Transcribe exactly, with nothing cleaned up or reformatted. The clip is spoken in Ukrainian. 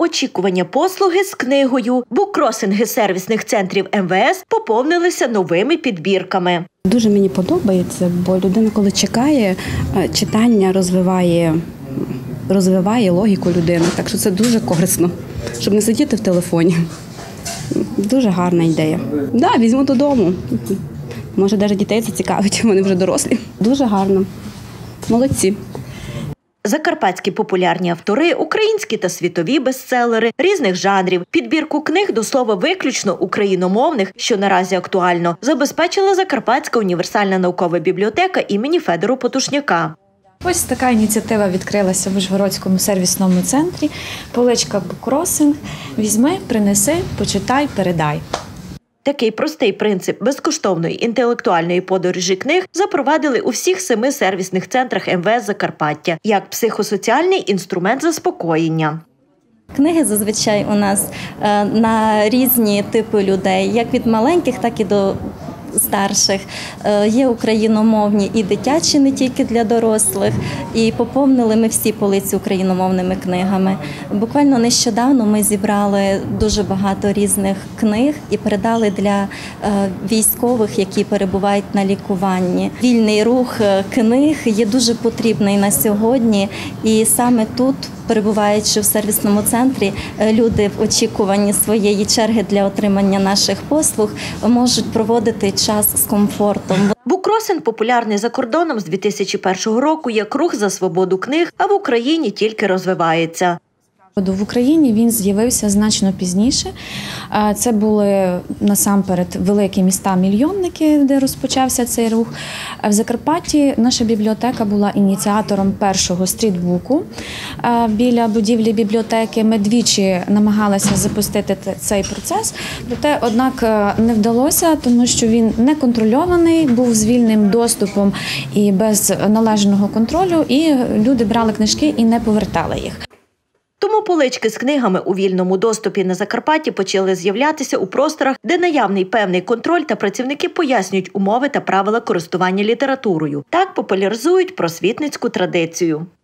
Очікування послуги з книгою. Буккросинги сервісних центрів ем ве ес поповнилися новими підбірками. Дуже мені подобається, бо людина, коли чекає, читання розвиває, розвиває логіку людини. Так що це дуже корисно, щоб не сидіти в телефоні. Дуже гарна ідея. Так, да, візьму додому. Може, навіть дітей це цікавить, вони вже дорослі. Дуже гарно. Молодці. Закарпатські популярні автори, українські та світові бестселери різних жанрів, підбірку книг, до слова, виключно україномовних, що наразі актуально, забезпечила Закарпатська універсальна наукова бібліотека імені Федора Потушняка. Ось така ініціатива відкрилася в Ужгородському сервісному центрі. Поличка «Буккросинг». Візьми, принеси, почитай, передай. Такий простий принцип безкоштовної інтелектуальної подорожі книг запровадили у всіх семи сервісних центрах ем ве ес Закарпаття, як психосоціальний інструмент заспокоєння. Книги зазвичай у нас на різні типи людей, як від маленьких, так і до старших. Є україномовні і дитячі, не тільки для дорослих. І поповнили ми всі полиці україномовними книгами. Буквально нещодавно ми зібрали дуже багато різних книг і передали для військових, які перебувають на лікуванні. Вільний рух книг є дуже потрібний на сьогодні. І саме тут, перебуваючи в сервісному центрі, люди в очікуванні своєї черги для отримання наших послуг можуть проводити час з комфортом. Буккросинг популярний за кордоном з дві тисячі першого року як рух за свободу книг, а в Україні тільки розвивається. В Україні він з'явився значно пізніше. Це були насамперед великі міста-мільйонники, де розпочався цей рух. В Закарпатті наша бібліотека була ініціатором першого стрітбуку біля будівлі бібліотеки. Ми двічі намагалися запустити цей процес, проте, однак, не вдалося, тому що він не контрольований, був з вільним доступом і без належного контролю, і люди брали книжки і не повертали їх. Тому полички з книгами у вільному доступі на Закарпатті почали з'являтися у просторах, де наявний певний контроль та працівники пояснюють умови та правила користування літературою. Так популяризують просвітницьку традицію.